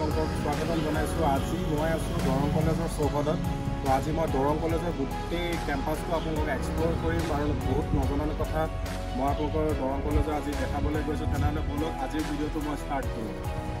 আপোনালোকক স্বাগতম জনাইছোঁ। আজি মই আছোঁ দৰং কলেজৰ চৌহদত। তো আজি মই দৰং কলেজৰ গোটেই কেম্পাছটো আপোনালোকক এক্সপ্ল'ৰ কৰিম আৰু বহুত নজনা কথা মই আপোনালোকৰ দৰং কলেজৰ আজি দেখাবলৈ গৈছোঁ। তেনেহ'লে বলক আজিৰ ভিডিঅ'টো মই ষ্টাৰ্ট কৰোঁ।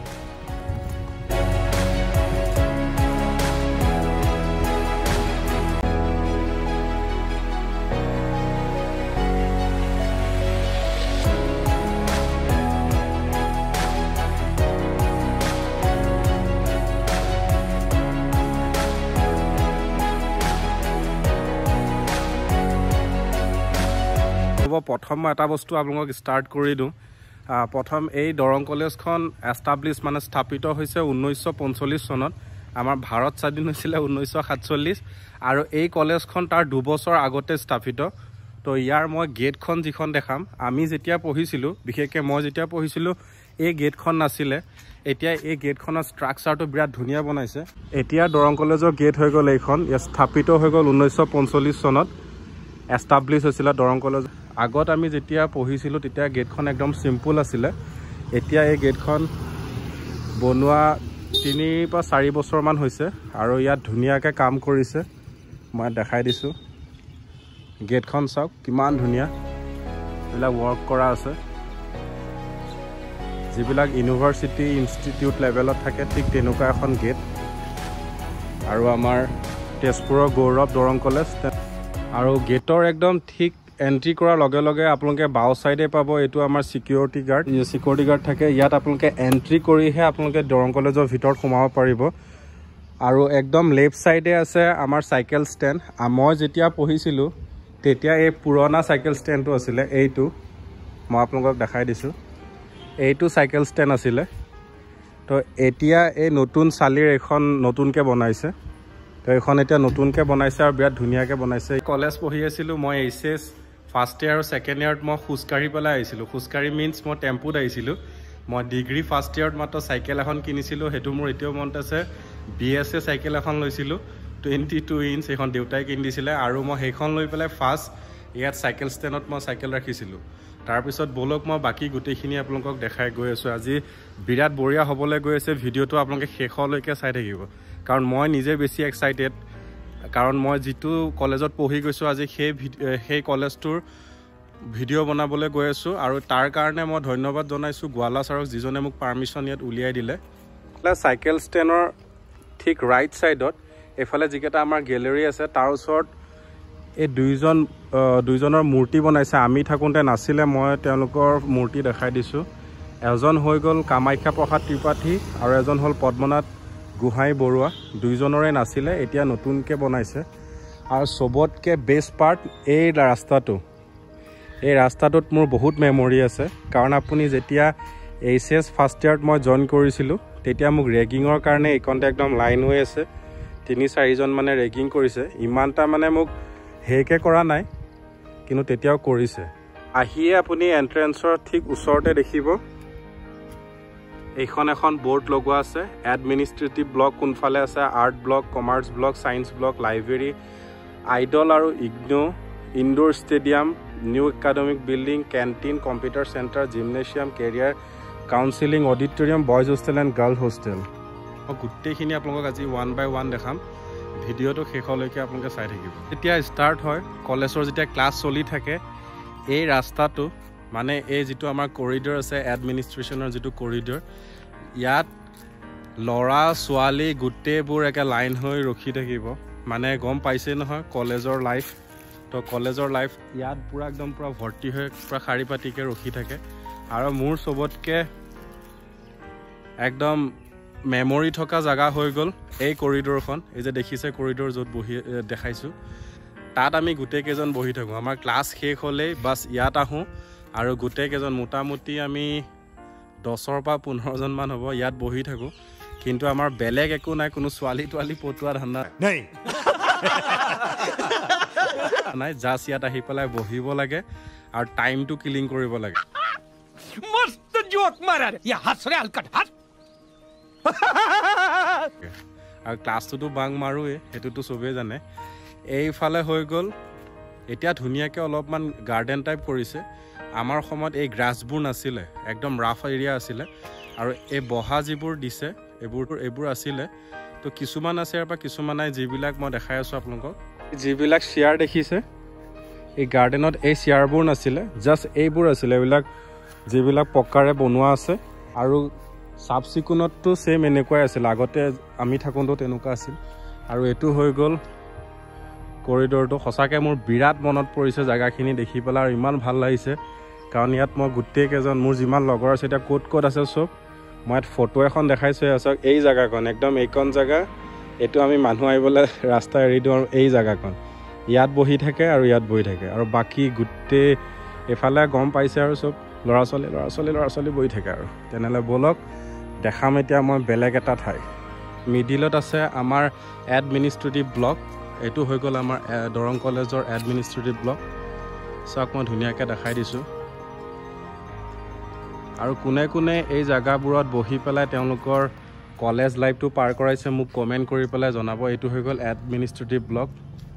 প্ৰথম মই এটা বস্তু আপোনালোকক ষ্টাৰ্ট কৰি দিওঁ। প্ৰথম এই দৰং কলেজখন এষ্টাব্লিছ মানে স্থাপিত হৈছে 1945 চনত। আমাৰ ভাৰত স্বাধীন হৈছিলে 1947 আৰু এই কলেজখন তাৰ 2 বছৰ আগতে স্থাপিত। তো ইয়াৰ মই গেটখন যিখন দেখাম, আমি যেতিয়া পঢ়িছিলোঁ, বিশেষকৈ মই যেতিয়া পঢ়িছিলোঁ এই গেটখন নাছিলে। এতিয়া এই গেটখনৰ ষ্ট্ৰাকচাৰটো বিৰাট ধুনীয়া বনাইছে। এতিয়া দৰং কলেজৰ গেট হৈ গ'ল এইখন। ইয়াত স্থাপিত হৈ গ'ল 1945 চনত, এষ্টাব্লিছ হৈছিলে দৰং কলেজ। আগত আমি যেতিয়া পঢ়িছিলোঁ তেতিয়া গেটখন একদম চিম্পুল আছিলে। এতিয়া এই গেটখন বনোৱা 3 বা 4 বছৰমান হৈছে আৰু ইয়াত ধুনীয়াকৈ কাম কৰিছে। মই দেখাই দিছোঁ, গেটখন চাওক কিমান ধুনীয়া, এইবিলাক ৱৰ্ক কৰা আছে। যিবিলাক ইউনিভাৰ্চিটি ইনষ্টিটিউট লেভেলত থাকে ঠিক তেনেকুৱা এখন গেট। আৰু আমাৰ তেজপুৰৰ গৌৰৱ দৰং কলেজ। আৰু গেটৰ একদম ঠিক এণ্ট্ৰি কৰাৰ লগে লগে আপোনালোকে বাও ছাইডে পাব, এইটো আমাৰ চিকিউৰিটি গাৰ্ড থাকে। ইয়াত আপোনালোকে এণ্ট্ৰি কৰিহে আপোনালোকে দৰং কলেজৰ ভিতৰত সোমাব পাৰিব। আৰু একদম লেফ্ট ছাইডে আছে আমাৰ চাইকেল ষ্টেণ্ড। মই যেতিয়া পঢ়িছিলোঁ তেতিয়া এই পুৰণা চাইকেল ষ্টেণ্ডটো আছিলে। এইটো মই আপোনালোকক দেখাই দিছোঁ, এইটো চাইকেল ষ্টেণ্ড আছিলে। তো এতিয়া এই নতুন চালিৰ এইখন নতুনকৈ বনাইছে। তো এইখন এতিয়া নতুনকৈ বনাইছে আৰু বিৰাট ধুনীয়াকৈ বনাইছে। কলেজ পঢ়ি আছিলোঁ মই HS ফাৰ্ষ্ট ইয়েৰ আৰু ছেকেণ্ড ইয়েৰত মই খোজকাঢ়ি পেলাই আহিছিলোঁ। খোজকাঢ়ি মিনছ মই টেম্পুত আহিছিলোঁ। মই ডিগ্ৰী ফাৰ্ষ্ট ইয়েৰত মাত্ৰ চাইকেল এখন কিনিছিলোঁ, সেইটো মোৰ এতিয়াও মনত আছে। BSA চাইকেল এখন লৈছিলোঁ 22 ইঞ্চ, সেইখন দেউতাই কিনি দিছিলে। আৰু মই সেইখন লৈ পেলাই ফাৰ্ষ্ট ইয়াত চাইকেল ষ্টেণ্ডত মই চাইকেল ৰাখিছিলোঁ। তাৰপিছত বলক মই বাকী গোটেইখিনি আপোনালোকক দেখাই গৈ আছোঁ। আজি বিৰাট বঢ়িয়া হ'বলৈ গৈ আছে। ভিডিঅ'টো আপোনালোকে শেষলৈকে চাই থাকিব, কাৰণ মই নিজে বেছি এক্সাইটেড। কাৰণ মই যিটো কলেজত পঢ়ি গৈছোঁ আজি সেই কলেজটোৰ ভিডিঅ' বনাবলৈ গৈ আছোঁ। আৰু তাৰ কাৰণে মই ধন্যবাদ জনাইছোঁ গোৱালা ছাৰক, যিজনে মোক পাৰ্মিশ্যন ইয়াত উলিয়াই দিলে। চাইকেল ষ্টেণ্ডৰ ঠিক ৰাইট ছাইডত এইফালে যিকেইটা আমাৰ গেলেৰী আছে তাৰ ওচৰত এই দুইজনৰ মূৰ্তি বনাইছে। আমি থাকোঁতে নাছিলে, মই তেওঁলোকৰ মূৰ্তি দেখাই দিছোঁ। এজন হৈ গ'ল কামাখ্যা প্ৰসাদ ত্ৰিপাঠী আৰু এজন হ'ল পদ্মনাথ গোহাঁই বৰুৱা। দুইজনৰে নাছিলে, এতিয়া নতুনকৈ বনাইছে। আৰু চবতকৈ বেষ্ট পাৰ্ট এই ৰাস্তাটোত মোৰ বহুত মেমৰি আছে। কাৰণ আপুনি যেতিয়া HS ফাৰ্ষ্ট ইয়েৰত মই জইন কৰিছিলোঁ তেতিয়া মোক ৰেগিঙৰ কাৰণে এইকণতে একদম লাইন হৈ আছে, 3-4জন মানে ৰেগিং কৰিছে। ইমানটা মানে মোক হেৰিকৈ কৰা নাই, কিন্তু তেতিয়াও কৰিছে। আহিয়ে আপুনি এণ্ট্ৰেঞ্চৰ ঠিক ওচৰতে দেখিব এইখন এখন বৰ্ড লগোৱা আছে। এডমিনিষ্ট্ৰেটিভ ব্লক কোনফালে আছে, art block, commerce block, science block, library, IDOL আৰু IGNOU, indoor stadium, new academic building, canteen, computer centre, gymnasium, career counselling, auditorium, boys hostel and girls hostel. মই গোটেইখিনি আপোনালোকক আজি 1 by 1 দেখাম। ভিডিঅ'টো শেষলৈকে আপোনালোকে চাই থাকিব। যেতিয়া ষ্টাৰ্ট হয় কলেজৰ, যেতিয়া ক্লাছ চলি থাকে, এই ৰাস্তাটো মানে এই যিটো আমাৰ কৰিডৰ আছে, এডমিনিষ্ট্ৰেশ্যনৰ যিটো কৰিডৰ, ইয়াত ল'ৰা ছোৱালী গোটেইবোৰ একে লাইন হৈ ৰখি থাকিব। মানে গম পাইছেই নহয় কলেজৰ লাইফ। তো কলেজৰ লাইফ ইয়াত পূৰা একদম পূৰা ভৰ্তি হৈ পূৰা শাৰী পাতিকৈ ৰখি থাকে। আৰু মোৰ চবতকৈ একদম মেমৰি থকা জেগা হৈ গ'ল এই কৰিডৰখন। এই যে দেখিছে কৰিডৰ য'ত বহি দেখাইছোঁ, তাত আমি গোটেইকেইজন বহি থাকোঁ। আমাৰ ক্লাছ শেষ হ'লেই বাছ ইয়াত আহোঁ আৰু গোটেইকেইজন মোটামুটি আমি 10 পৰা 15জনমান হ'ব ইয়াত বহি থাকোঁ। কিন্তু আমাৰ বেলেগ একো নাই, কোনো ছোৱালী তোৱালী পটোৱা ধান্দা নাই। জাষ্ট ইয়াত আহি পেলাই বহিব লাগে আৰু টাইমটো কিলিং কৰিব লাগে। আৰু ক্লাছটোতো বাং মাৰোৱেই, সেইটোতো চবেই জানে। এইফালে হৈ গ'ল এতিয়া ধুনীয়াকৈ অলপমান গাৰ্ডেন টাইপ কৰিছে। আমাৰ সময়ত এই গ্ৰাছবোৰ নাছিলে, একদম ৰাফ এৰিয়া আছিলে। আৰু এই বহা যিবোৰ দিছে এইবোৰ আছিলে তো কিছুমান আছে আৰু কিছুমান নাই যিবিলাক মই দেখাই আছোঁ আপোনালোকক যিবিলাক চেয়াৰ দেখিছে এই গাৰ্ডেনত এই চেয়াৰবোৰ নাছিলে জাষ্ট এইবোৰ আছিলে এইবিলাক যিবিলাক পকাৰে বনোৱা আছে আৰু চাফ চিকুণততো সেম এনেকুৱাই আছিল আগতে আমি থাকোঁতো তেনেকুৱা আছিল আৰু এইটো হৈ গ'ল কৰিডৰটো সঁচাকৈ মোৰ বিৰাট মনত পৰিছে জেগাখিনি দেখি পেলাই আৰু ইমান ভাল লাগিছে কাৰণ ইয়াত মই গোটেইকেইজন মোৰ যিমান লগৰ আছে এতিয়া ক'ত আছে চব মই ইয়াত ফটো এখন দেখাইছোঁ চাওক এই জেগাখন একদম এইকণ জেগা এইটো আমি মানুহ আহিবলৈ ৰাস্তা এৰি দিওঁ আৰু এই জেগাখন ইয়াত বহি থাকে আৰু ইয়াত বহি থাকে আৰু বাকী গোটেই এফালে গম পাইছে আৰু চব ল'ৰা ছোৱালী বহি থাকে আৰু তেনেহ'লে ব'লক দেখাম এতিয়া মই বেলেগ এটা ঠাই মিডিলত আছে আমাৰ এডমিনিষ্ট্ৰেটিভ ব্লক এইটো হৈ গ'ল আমাৰ দৰং কলেজৰ এডমিনিষ্ট্ৰেটিভ ব্লক চাওক মই ধুনীয়াকৈ দেখাই দিছোঁ আৰু কোনে কোনে এই জেগাবোৰত বহি পেলাই তেওঁলোকৰ কলেজ লাইফটো পাৰ কৰাইছে মোক কমেণ্ট কৰি পেলাই জনাব এইটো হৈ গ'ল এডমিনিষ্ট্ৰেটিভ ব্লক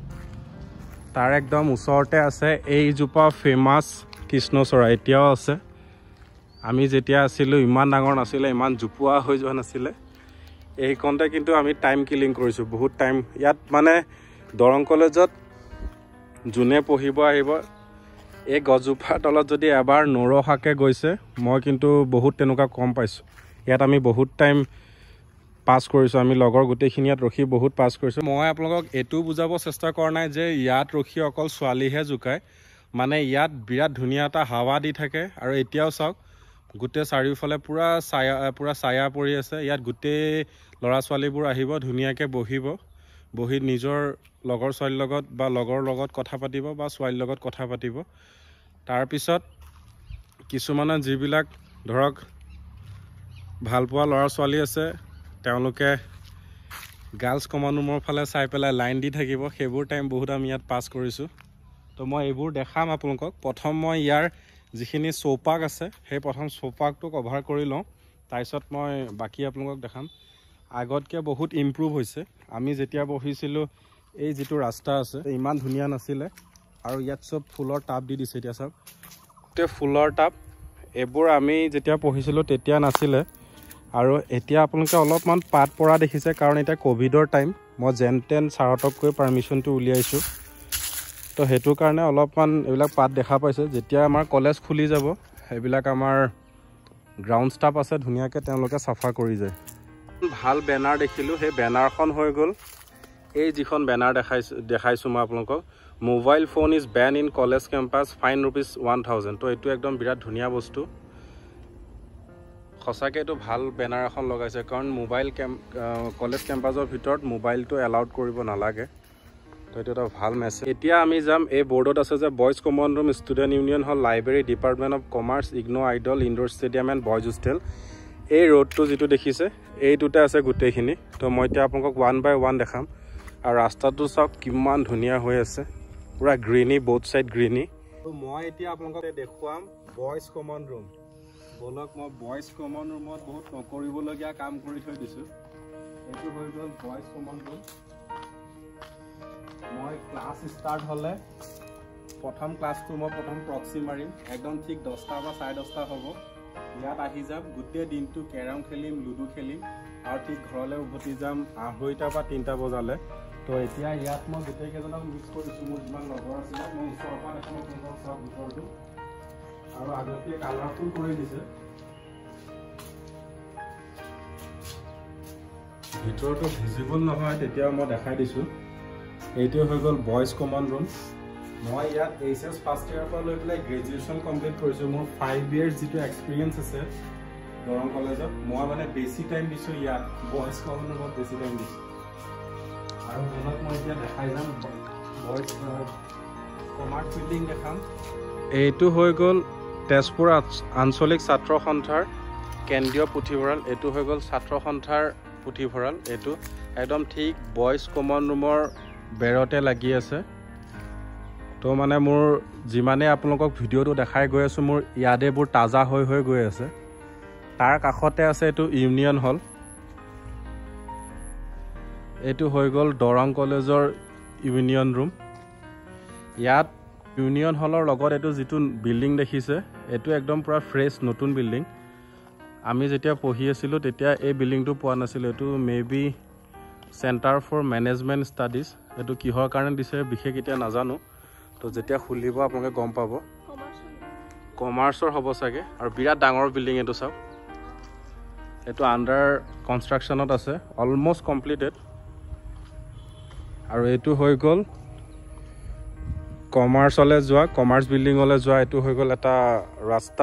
তাৰ একদম ওচৰতে আছে এইজোপা ফেমাছ কৃষ্ণচূড়া এতিয়াও আছে আমি যেতিয়া আছিলোঁ ইমান ডাঙৰ নাছিলে ইমান জোপোৱা হৈ যোৱা নাছিলে এইকণতে কিন্তু আমি টাইম কিলিং কৰিছোঁ বহুত টাইম ইয়াত মানে দৰং কলেজত যোনে পঢ়িব আহিব এই গছজোপাৰ তলত যদি এবাৰ নৰহাকৈ গৈছে মই কিন্তু বহুত তেনেকুৱা কম পাইছোঁ ইয়াত আমি বহুত টাইম পাছ কৰিছোঁ আমি লগৰ গোটেইখিনি ইয়াত ৰখি বহুত পাছ কৰিছোঁ মই আপোনালোকক এইটো বুজাব চেষ্টা কৰা নাই যে ইয়াত ৰখি অকল ছোৱালীহে জোকায় মানে ইয়াত বিৰাট ধুনীয়া এটা হাৱা দি থাকে আৰু এতিয়াও চাওক গোটেই চাৰিওফালে পুৰা ছায়া পৰি আছে ইয়াত গোটেই ল'ৰা ছোৱালীবোৰ আহিব ধুনীয়াকৈ বহি নিজৰ লগৰ ছোৱালীৰ লগত বা লগৰ লগত কথা পাতিব বা ছোৱালীৰ লগত কথা পাতিব তাৰপিছত কিছুমানৰ যিবিলাক ধৰক ভালপোৱা ল'ৰা ছোৱালী আছে তেওঁলোকে গাৰ্লছ কমন ৰুমৰ ফালে চাই পেলাই লাইন দি থাকিব সেইবোৰ টাইম বহুত আমি ইয়াত পাছ কৰিছোঁ তো মই এইবোৰ দেখাম আপোনালোকক প্ৰথম মই ইয়াৰ যিখিনি চৌপাক আছে সেই প্ৰথম চৌপাকটো কভাৰ কৰি লওঁ তাৰপিছত মই বাকী আপোনালোকক দেখাম আগতকৈ বহুত ইম্প্ৰুভ হৈছে আমি যেতিয়া বহিছিলোঁ এই যিটো ৰাস্তা আছে ইমান ধুনীয়া নাছিলে আৰু ইয়াত চব ফুলৰ টাব দি দিছে এতিয়া চাওক গোটেই ফুলৰ টাব এইবোৰ আমি যেতিয়া পঢ়িছিলোঁ তেতিয়া নাছিলে আৰু এতিয়া আপোনালোকে অলপমান পাত পৰা দেখিছে কাৰণ এতিয়া ক'ভিডৰ টাইম মই যেন তেন ছাৰহঁতক কৈ পাৰ্মিশ্যনটো উলিয়াইছোঁ তো সেইটো কাৰণে অলপমান এইবিলাক পাত দেখা পাইছে যেতিয়া আমাৰ কলেজ খুলি যাব সেইবিলাক আমাৰ গ্ৰাউণ্ড ষ্টাফ আছে ধুনীয়াকৈ তেওঁলোকে চাফা কৰি যায় ভাল বেনাৰ দেখিলোঁ সেই বেনাৰখন হৈ গ'ল এই যিখন বেনাৰ দেখাইছোঁ মই আপোনালোকক mobile phone is ban in college campus fine ₹1000 তো এইটো একদম বিৰাট ধুনীয়া বস্তু সঁচাকৈ এইটো ভাল বেনাৰ এখন লগাইছে কাৰণ কলেজ কেম্পাছৰ ভিতৰত মোবাইলটো এলাউড কৰিব নালাগে তো এইটো এটা ভাল মেছেজ এতিয়া আমি যাম এই বৰ্ডত আছে যে boys common room student union hall library department of commerce IGNOU IDOL indoor stadium and boys hostel এই ৰোডটো যিটো দেখিছে এইটোতে আছে গোটেইখিনি তো মই এতিয়া আপোনালোকক 1 by 1 দেখাম আৰু ৰাস্তাটো চাওক কিমান ধুনীয়া হৈ আছে পুৰা গ্ৰীনি বোথ ছাইড গ্ৰীনি তো মই এতিয়া আপোনালোকক দেখুৱাম বইজ কমন ৰুম বলক মই বইজ কমন ৰুমত বহুত নকৰিবলগীয়া কাম কৰি থৈ দিছোঁ এইটো হৈ গ'ল বইজ কমন ৰুম মই ক্লাছ ষ্টাৰ্ট হ'লে প্ৰথম ক্লাছটো মই প্ৰথম প্ৰক্সি মাৰিম একদম ঠিক 10টা বা 10:30 হ'ব ইয়াত আহি যাম গোটেই দিনটো কেৰম খেলিম লুডু খেলিম আৰু ঠিক ঘৰলৈ উভতি যাম 2:30 বা 3টা বজালৈ তো এতিয়া ইয়াত মই গোটেইকেইজনক মিক্স কৰিছোঁ মোৰ যিমান লগৰ আছিলে মই ওচৰৰ পৰা এখন চব ভিতৰটো আৰু আগতে কালাৰফুল কৰি দিছে ভিতৰটো ভিজিবল নহয় তেতিয়াও মই দেখাই দিছোঁ এইটো হৈ গ'ল বইজ কমন ৰুম মই ইয়াত HS ফাৰ্ষ্ট ইয়াৰৰ পৰা লৈ পেলাই গ্ৰেজুৱেশ্যন কমপ্লিট কৰিছোঁ মোৰ 5 years যিটো এক্সপিৰিয়েঞ্চ আছে দৰং কলেজত মই মানে বেছি টাইম দিছোঁ ইয়াত বইজ কমন ৰুমত বেছি টাইম দিছোঁ আৰু মনত মই এতিয়া দেখাই যাম বইজ কমাৰ্চ বিল্ডিং দেখাম এইটো হৈ গ'ল তেজপুৰ আঞ্চলিক ছাত্ৰ সন্থাৰ কেন্দ্ৰীয় পুথিভঁৰাল এইটো হৈ গ'ল ছাত্ৰ সন্থাৰ পুথিভঁৰাল এইটো একদম ঠিক বইজ কমন ৰুমৰ বেৰতে লাগি আছে তো মানে মোৰ যিমানে আপোনালোকক ভিডিঅ'টো দেখাই গৈ আছোঁ মোৰ ইয়াদেবোৰ তাজা হৈ গৈ আছে তাৰ কাষতে আছে এইটো ইউনিয়ন হল এইটো হৈ গ'ল দৰং কলেজৰ ইউনিয়ন ৰুম ইয়াত ইউনিয়ন হলৰ লগত এইটো যিটো বিল্ডিং দেখিছে এইটো একদম পুৰা ফ্ৰেছ নতুন বিল্ডিং আমি যেতিয়া পঢ়ি আছিলোঁ তেতিয়া এই বিল্ডিংটো পোৱা নাছিলোঁ। এইটো may be centre for management studies. এইটো কিহৰ কাৰণে দিছে বিশেষ এতিয়া নাজানো। তো যেতিয়া খুলিব আপোনালোকে গম পাব। কমাৰ্চৰ হ'ব চাগে আৰু বিৰাট ডাঙৰ বিল্ডিং এইটো চাওক। এইটো আণ্ডাৰ কনষ্ট্ৰাকশ্যনত আছে, অলমষ্ট কমপ্লিটেড। আৰু এইটো হৈ গ'ল কমাৰ্চলৈ যোৱা, কমাৰ্চ বিল্ডিঙলৈ যোৱা এইটো হৈ গ'ল এটা ৰাস্তা।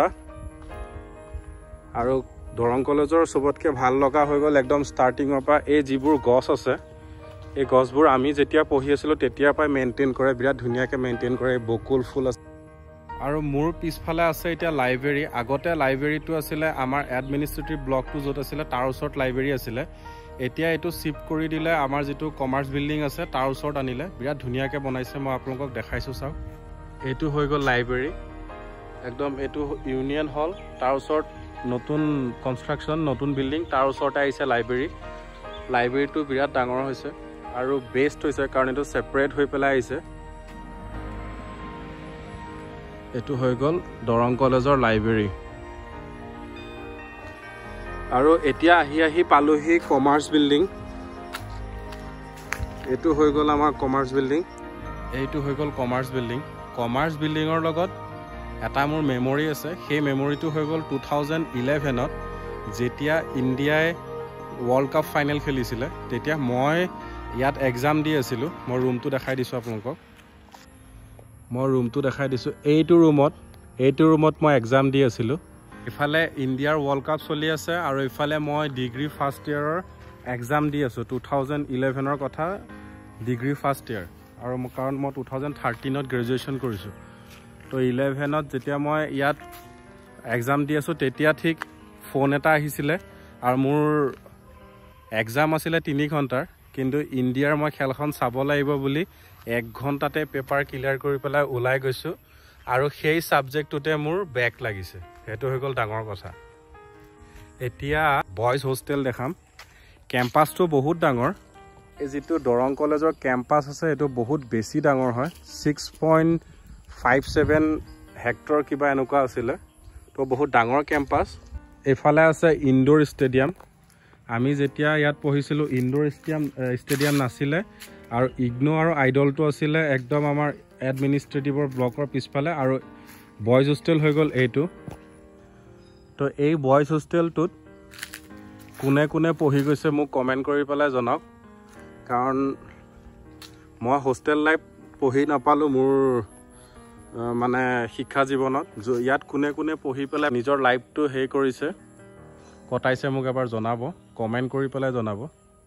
আৰু দৰং কলেজৰ চবতকৈ ভাল লগা হৈ গ'ল একদম ষ্টাৰ্টিঙৰ পৰা এই যিবোৰ গছ আছে, এই গছবোৰ আমি যেতিয়া পঢ়ি আছিলোঁ তেতিয়াৰ পৰাই মেইনটেইন কৰে, বিৰাট ধুনীয়াকৈ মেইনটেইন কৰে। বকুল ফুল আছে। আৰু মোৰ পিছফালে আছে এতিয়া লাইব্ৰেৰী। আগতে লাইব্ৰেৰীটো আছিলে আমাৰ এডমিনিষ্ট্ৰেটিভ ব্লকটো য'ত আছিলে তাৰ ওচৰত লাইব্ৰেৰী আছিলে। এতিয়া এইটো শ্বিফ্ট কৰি দিলে আমাৰ যিটো কমাৰ্চ বিল্ডিং আছে তাৰ ওচৰত আনিলে। বিৰাট ধুনীয়াকৈ বনাইছে, মই আপোনালোকক দেখাইছোঁ চাওক। এইটো হৈ গ'ল লাইব্ৰেৰী একদম। এইটো ইউনিয়ন হল, তাৰ ওচৰত নতুন কনষ্ট্ৰাকশ্যন, নতুন বিল্ডিং, তাৰ ওচৰতে আহিছে লাইব্ৰেৰী। লাইব্ৰেৰীটো বিৰাট ডাঙৰ হৈছে আৰু বেষ্ট হৈছে কাৰণ এইটো ছেপাৰেট হৈ পেলাই আহিছে। এইটো হৈ গ'ল দৰং কলেজৰ লাইব্ৰেৰী। আৰু এতিয়া আহি পালোহি কমাৰ্চ বিল্ডিং। এইটো হৈ গ'ল আমাৰ কমাৰ্চ বিল্ডিং। এইটো হৈ গ'ল কমাৰ্চ বিল্ডিং। কমাৰ্চ বিল্ডিঙৰ লগত এটা মোৰ মেমৰি আছে। সেই মেমৰিটো হৈ গ'ল 2011ত যেতিয়া ইণ্ডিয়াই ৱৰ্ল্ড কাপ ফাইনেল খেলিছিলে। তেতিয়া মই ইয়াত এক্সাম দি আছিলোঁ। মই ৰুমটো দেখাই দিছোঁ আপোনালোকক। এইটো ৰুমত মই এক্সাম দি আছিলোঁ। ইফালে ইণ্ডিয়াৰ ৱৰ্ল্ড কাপ চলি আছে আৰু ইফালে মই ডিগ্ৰী ফাৰ্ষ্ট ইয়েৰৰ এক্সাম দি আছোঁ। 2011ৰ কথা, ডিগ্ৰী ফাৰ্ষ্ট ইয়েৰ। আৰু কাৰণ মই 2013ত গ্ৰেজুৱেশ্যন কৰিছোঁ। তো 11ত যেতিয়া মই ইয়াত এক্সাম দি আছোঁ তেতিয়া ঠিক ফোন এটা আহিছিলে আৰু মোৰ এক্সাম আছিলে 3 ঘণ্টাৰ। কিন্তু ইণ্ডিয়াৰ মই খেলখন চাব লাগিব বুলি 1 ঘণ্টাতে পেপাৰ ক্লিয়াৰ কৰি পেলাই ওলাই গৈছোঁ। আৰু সেই ছাবজেক্টটোতে মোৰ বেক লাগিছে। সেইটো হৈ গ'ল ডাঙৰ কথা। এতিয়া বইজ হোষ্টেল দেখাম। কেম্পাছটো বহুত ডাঙৰ। এই যিটো দৰং কলেজৰ কেম্পাছ আছে এইটো বহুত বেছি ডাঙৰ হয়। 6.57 হেক্টৰ কিবা এনেকুৱা আছিলে। তো বহুত ডাঙৰ কেম্পাছ। এইফালে আছে ইনডোৰ ষ্টেডিয়াম। আমি যেতিয়া ইয়াত পঢ়িছিলোঁ ইনডোৰ ষ্টেডিয়াম নাছিলে। আৰু ইগনো আৰু আইডলটো আছিলে একদম আমাৰ এডমিনিষ্ট্ৰেটিভৰ ব্লকৰ পিছফালে। আৰু বইজ হোষ্টেল হৈ গ'ল এইটো। তো এই বইজ হোষ্টেলটোত কোনে কোনে পঢ়ি গৈছে মোক কমেণ্ট কৰি পেলাই জনাওক। কাৰণ মই হোষ্টেল লাইফ পঢ়ি নাপালোঁ মোৰ মানে শিক্ষা জীৱনত। ইয়াত কোনে কোনে পঢ়ি পেলাই নিজৰ লাইফটো হেৰি কৰিছে, কটাইছে, মোক এবাৰ জনাব, কমেণ্ট কৰি পেলাই জনাব।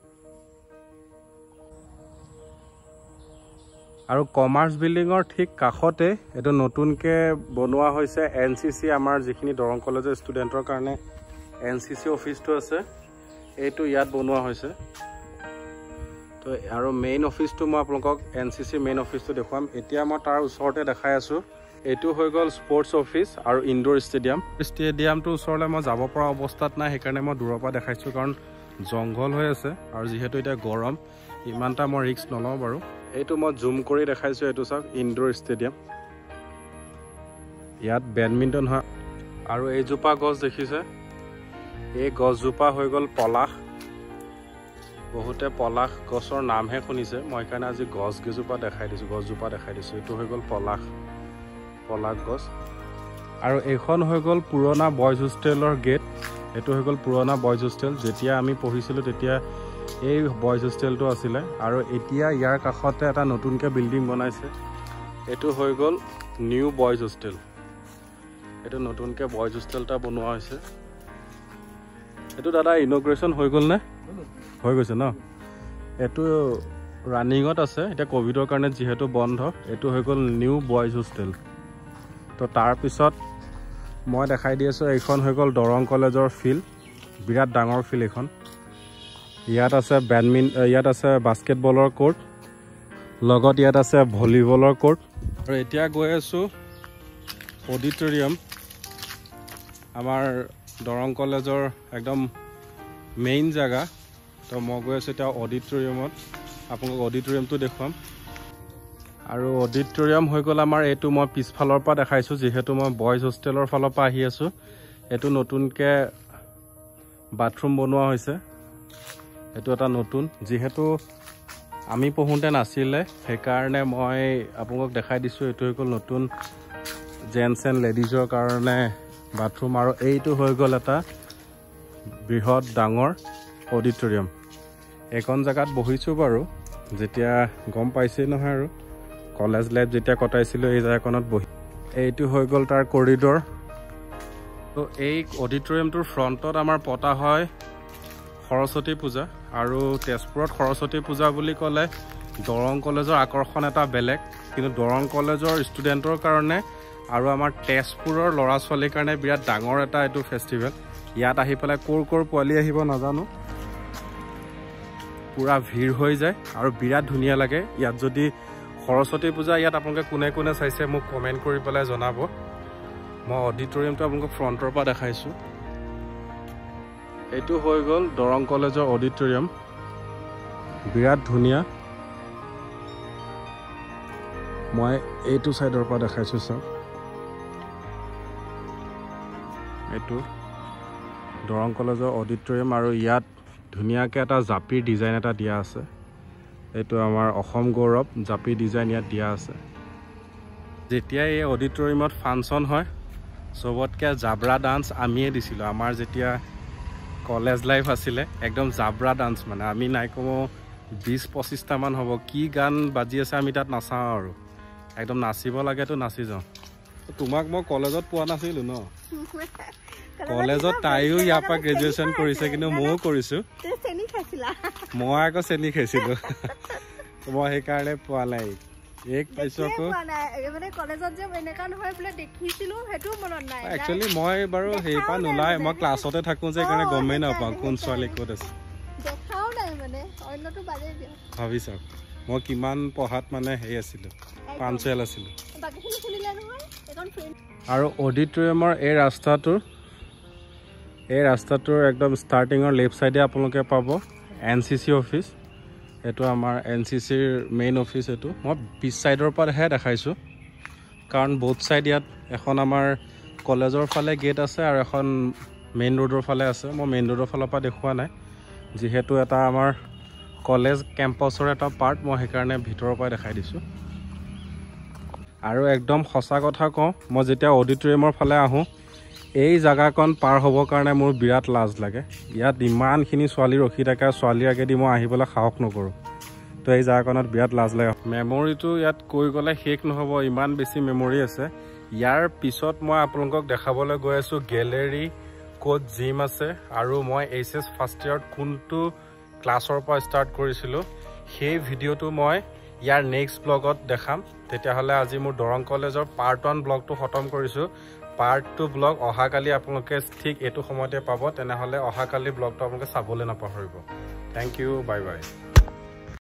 আৰু কমাৰ্চ বিল্ডিঙৰ ঠিক কাষতে এইটো নতুনকৈ বনোৱা হৈছে NCC, আমাৰ যিখিনি দৰং কলেজৰ ষ্টুডেণ্টৰ কাৰণে NCC অফিচটো আছে, এইটো ইয়াত বনোৱা হৈছে। তো আৰু মেইন অফিচটো মই আপোনালোকক NCC মেইন অফিচটো দেখুৱাম। এতিয়া মই তাৰ ওচৰতে দেখাই আছোঁ। এইটো হৈ গ'ল স্পৰ্টছ অফিচ আৰু ইনডোৰ ষ্টেডিয়াম। ষ্টেডিয়ামটোৰ ওচৰলৈ মই যাব পৰা অৱস্থাত নাই, সেইকাৰণে মই দূৰৰ পৰা দেখাইছোঁ। কাৰণ জংঘল হৈ আছে আৰু যিহেতু এতিয়া গৰম, ইমানটা মই ৰিস্ক নলওঁ বাৰু। এইটো মই জুম কৰি দেখাইছোঁ। এইটো চাওক ইনডোৰ ষ্টেডিয়াম। ইয়াত বেডমিণ্টন হয়। আৰু এইজোপা গছ দেখিছে, এই গছজোপা হৈ গ'ল পলাশ। বহুতে পলাশ গছৰ নামহে শুনিছে, মই সেইকাৰণে আজি গছকেইজোপা দেখাই দিছোঁ। এইটো হৈ গ'ল পলাশ গছ। আৰু এইখন হৈ গ'ল পুৰণা বইজ হোষ্টেলৰ গেট। এইটো হৈ গ'ল পুৰণা বইজ হোষ্টেল। যেতিয়া আমি পঢ়িছিলোঁ তেতিয়া এই বইজ হোষ্টেলটো আছিলে। আৰু এতিয়া ইয়াৰ কাষতে এটা নতুনকৈ বিল্ডিং বনাইছে। এইটো হৈ গ'ল নিউ বইজ হোষ্টেল। এইটো নতুনকৈ বইজ হোষ্টেল এটা বনোৱা হৈছে। এইটো দাদা ইনগ্ৰেশ্যন হৈ গ'ল নে? হৈ গৈছে ন? এইটো ৰানিঙত আছে এতিয়া, ক'ভিডৰ কাৰণে যিহেতু বন্ধ। এইটো হৈ গ'ল নিউ বইজ হোষ্টেল। তো তাৰপিছত মই দেখাই দি আছোঁ, এইখন হৈ গ'ল দৰং কলেজৰ ফিল্ড। বিৰাট ডাঙৰ ফিল্ড এইখন। ইয়াত আছে বাস্কেটবলৰ কোৰ্ট, লগত ইয়াত আছে ভলীবলৰ কোৰ্ট। আৰু এতিয়া গৈ আছোঁ অডিটৰিয়াম, আমাৰ দৰং কলেজৰ একদম মেইন জেগা। তো মই গৈ আছোঁ এতিয়া অডিটৰিয়ামত, আপোনালোক অডিটৰিয়ামটো দেখুৱাম। আৰু অডিটৰিয়াম হৈ গ'ল আমাৰ এইটো, মই পিছফালৰ পৰা দেখাইছোঁ যিহেতু মই বইজ হোষ্টেলৰ ফালৰ পৰা আহি আছোঁ। এইটো নতুনকৈ বাথৰুম বনোৱা হৈছে এটো এটা নতুন যেহেতু আমি পঢ়োতে নাছিলে সেইকাৰণে মই আপোনাক দেখাই দিছো এটো হ'ল নতুন জেন্টস এণ্ড লেডিজৰ কাৰণে বাথৰুম আৰু এইটো হৈ গ'ল এটা বৃহৎ ডাঙৰ অডিটৰিয়াম এখন জায়গাত বহিছো বাৰু যেতিয়া গম পাইছে নহয় আৰু কলেজ লাইফ যেতিয়া কটাইছিলো এই জায়গাখনত বহি এইটো হৈ গ'ল তাৰ কৰিডৰ তো এই অডিটৰিয়ামটোৰ ফ্ৰণ্টত আমাৰ পতা হয় সৰস্বতী পূজা আৰু তেজপুৰত সৰস্বতী পূজা বুলি ক'লে দৰং কলেজৰ আকৰ্ষণ এটা বেলেগ কিন্তু দৰং কলেজৰ ষ্টুডেণ্টৰ কাৰণে আৰু আমাৰ তেজপুৰৰ ল'ৰা ছোৱালীৰ কাৰণে বিৰাট ডাঙৰ এটা এইটো ফেষ্টিভেল ইয়াত আহি পেলাই ক'ৰ পোৱালি আহিব নাজানো পুৰা ভিৰ হৈ যায় আৰু বিৰাট ধুনীয়া লাগে ইয়াত যদি সৰস্বতী পূজা ইয়াত আপোনালোকে কোনে কোনে চাইছে মোক কমেণ্ট কৰি পেলাই জনাব মই অডিটৰিয়ামটো আপোনালোকক ফ্ৰণ্টৰ পৰা দেখাইছোঁ এইটো হৈ গ'ল দৰং কলেজৰ অডিটৰিয়াম বিৰাট ধুনীয়া মই এইটো সাইডৰ পৰা দেখাইছোঁ চাওক এইটো দৰং কলেজৰ অডিটৰিয়াম আৰু ইয়াত ধুনীয়াকৈ এটা জাপিৰ ডিজাইন এটা দিয়া আছে এইটো আমাৰ অসম গৌৰৱ জাপি ডিজাইন ইয়াত দিয়া আছে যেতিয়া এই অডিটৰিয়ামত ফাংচন হয় সবতকৈ জাবৰা ডান্স আমিয়ে দিছিলোঁ আমাৰ যেতিয়া কলেজ লাইফ আছিলে একদম জাবৰা ডান্স মানে আমি নাই কমো 20-25টা মান হ'ব কি গান বাজি আছে আমি তাত নাচাওঁ আৰু একদম নাচিব লাগেতো নাচি যাওঁ তোমাক মই কলেজত পোৱা নাছিলোঁ ন কলেজত তাইও ইয়াৰ পৰা গ্ৰেজুৱেশ্যন কৰিছে কিন্তু ময়ো কৰিছোঁ মই আকৌ চেনি খাইছিলোঁ মই সেইকাৰণে পোৱা নাই এক পাইছোঁ আকৌ একচুৱেলি মই বাৰু সেই পৰা নোলাই মই ক্লাছতে থাকোঁ যে সেইকাৰণে গমেই নাপাওঁ কোন ছোৱালী ক'ত আছে ভাবি চাওক মই কিমান পঢ়াত মানে হেৰি আছিলোঁ পাঞ্চুৱেল আছিলোঁ আৰু অডিটৰিয়ামৰ এই ৰাস্তাটোৰ একদম ষ্টাৰ্টিঙৰ লেফ্ট ছাইডে আপোনালোকে পাব NCC অফিচ এইটো আমাৰ NCCৰ মেইন অফিচ এইটো মই পিছ ছাইডৰ পৰাহে দেখাইছোঁ কাৰণ বোথ ছাইড ইয়াত এখন আমাৰ কলেজৰ ফালে গেট আছে আৰু এখন মেইন ৰোডৰ ফালে আছে মই মেইন ৰোডৰ ফালৰ পৰা দেখুওৱা নাই যিহেতু এটা আমাৰ কলেজ কেম্পাছৰ এটা পাৰ্ট মই সেইকাৰণে ভিতৰৰ পৰা দেখাই দিছোঁ আৰু একদম সঁচা কথা কওঁ মই যেতিয়া অডিটৰিয়ামৰ ফালে আহোঁ এই জায়গাকণ পাৰ হ'বৰ কাৰণে মোৰ বিৰাট লাজ লাগে ইয়াত ইমানখিনি ছোৱালী ৰখি থাকে ছোৱালীৰ আগেদি মই আহিবলৈ সাহস নকৰোঁ তো এই জায়গাকণত বিৰাট লাজ লাগে মেমৰিটো ইয়াত কৈ গ'লে শেষ নহ'ব ইমান বেছি মেমৰি আছে ইয়াৰ পিছত মই আপোনালোকক দেখাবলৈ গৈ আছোঁ গেলেৰী ক'ত জিম আছে আৰু মই HS ফাৰ্ষ্ট ইয়াৰত কোনটো ক্লাছৰ পৰা ষ্টাৰ্ট কৰিছিলোঁ সেই ভিডিঅ'টো মই ইয়াৰ নেক্সট ব্লগত দেখাম তেতিয়াহ'লে আজি মোৰ দৰং কলেজৰ পাৰ্ট 1 ব্লগটো খতম কৰিছোঁ পাৰ্ট 2 ব্লগ অহাকালি আপোনালোকে ঠিক এইটো সময়তে পাব তেনেহ'লে অহাকালি ব্লগটো আপোনালোকে চাবলৈ নাপাহৰিব থেংক ইউ বাই বাই